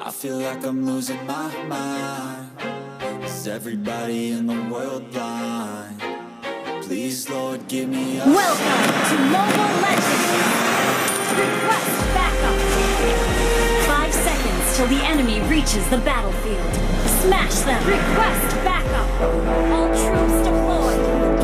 I feel like I'm losing my mind. Is everybody in the world blind? Please, Lord, give me a Welcome to Mobile Legends! Request backup! 5 seconds till the enemy reaches the battlefield. Smash them! Request backup! All troops deployed!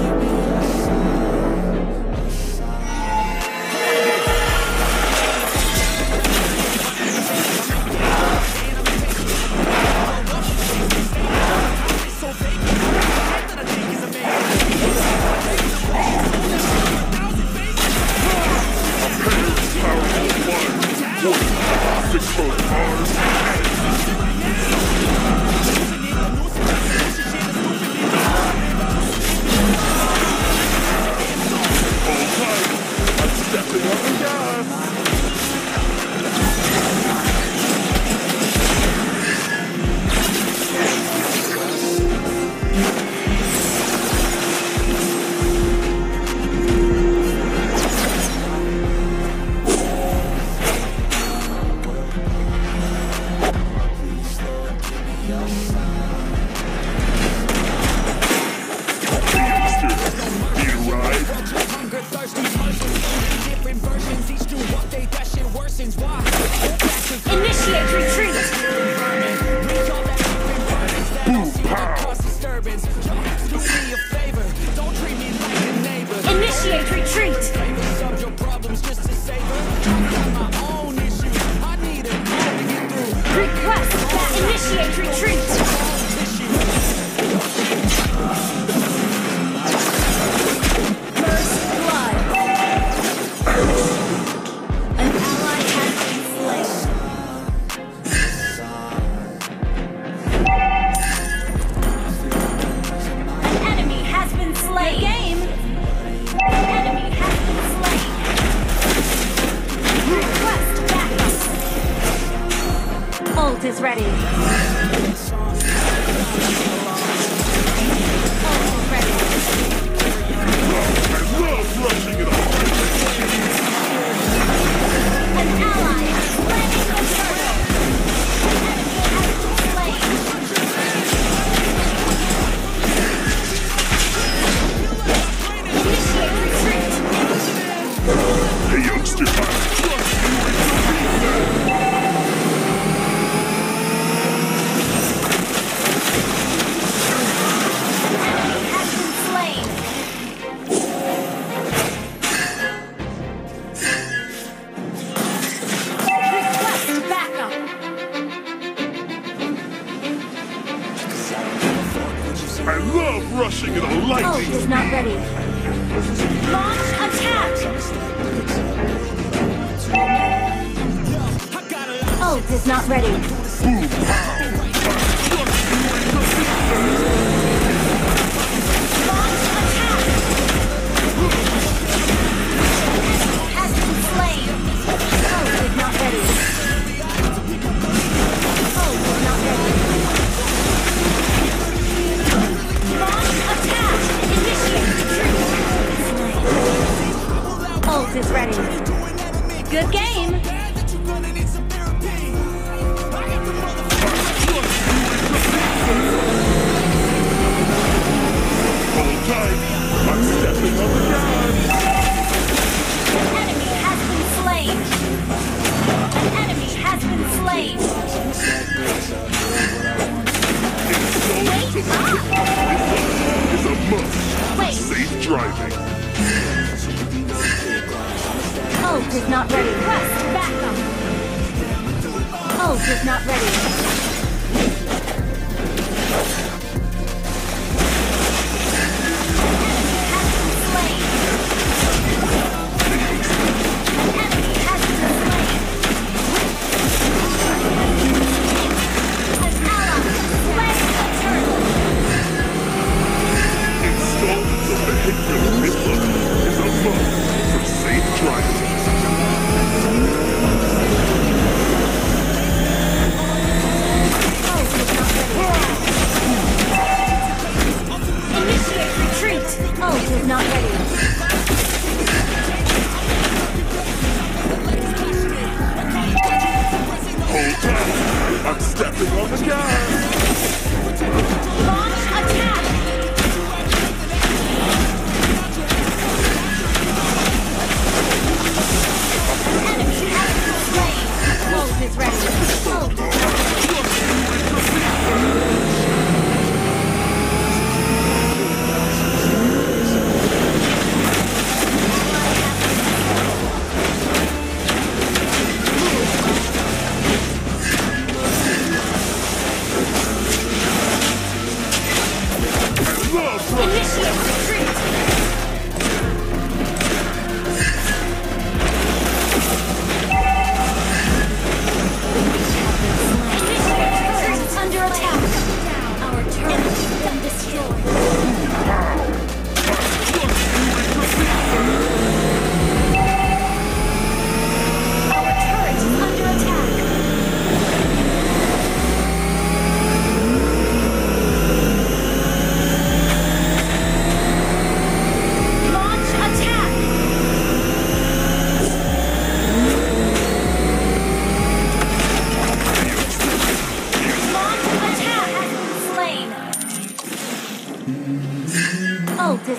Initiate retreat! Initiate retreat! Request that initiate retreat! First blood! An ally has been slain. An enemy has been slain. Game. An enemy has been slain. Request backup. Ult is ready. Ult is ready. An ally is planning the turtle. An enemy has been slain. Initiate retreat. Hey, youngster! Enemy has been slain. Request backup. I love rushing at a Ult lightning is not ready. Launch attack. Ult is not ready. Launch attack. Has been slain. Ult is not ready. Ult is not ready. Launch attack. Initiate retreat. Ult is ready. Good game. Hold tight. I'm stepping on the gas. An enemy has been slain. An enemy has been slain. Wait up. It's a must. Wait. Safe driving. Ult is not ready. Request backup. Ult is not ready.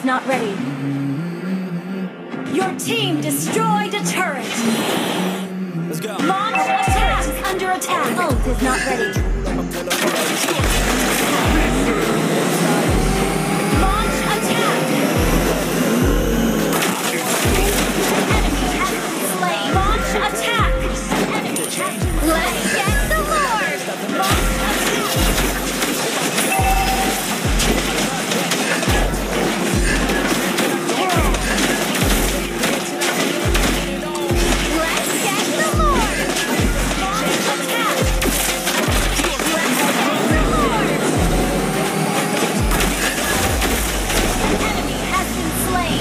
not ready. Your team destroyed a turret. Let's go. Launch attack under attack. Ult is not ready. Launch attack. Enemy has been slain. Launch attack. Enemy has been slain. Let's get the Lord. Launch attack. Let's get the Lord. Launch attack. Let's get the Lord. Enemy has been slain.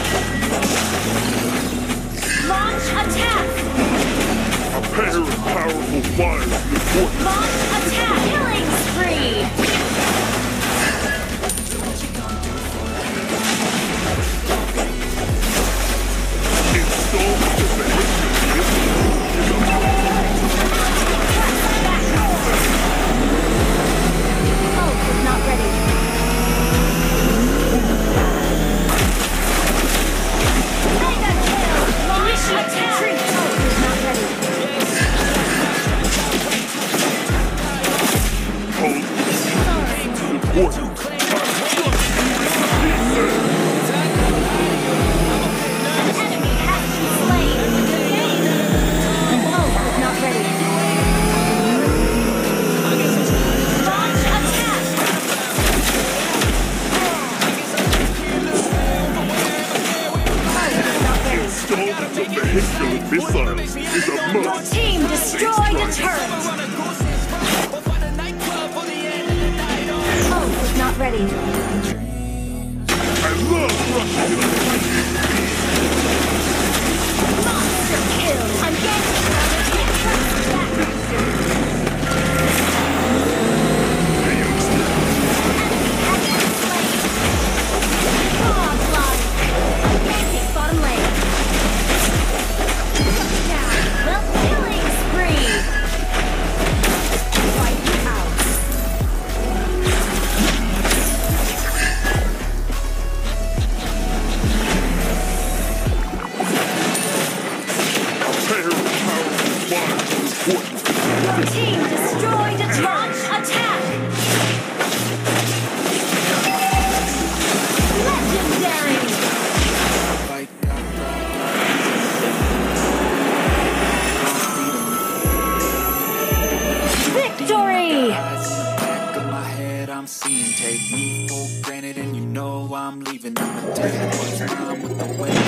Launch attack. A pair of powerful fires is important. Launch attack. Killing spree. Install the Ult is not ready. Mega kill. Launch attack. Ult is not ready. hold important. Enemy has been slain. Ult is not ready. Launch attack. Install the vehicular missiles is a Your must. team destroyed a turret. Ult is not ready. I love rushing it. Monster kill. I'm getting bottom lane. Well, killing spree. Wipe you out. A pair of powerful fires is important. Your team destroyed a launch attack. Legendary. Victory! Back of my head, I'm seeing. Take me for granted, and you know I'm leaving. I'ma take what's wrong with the way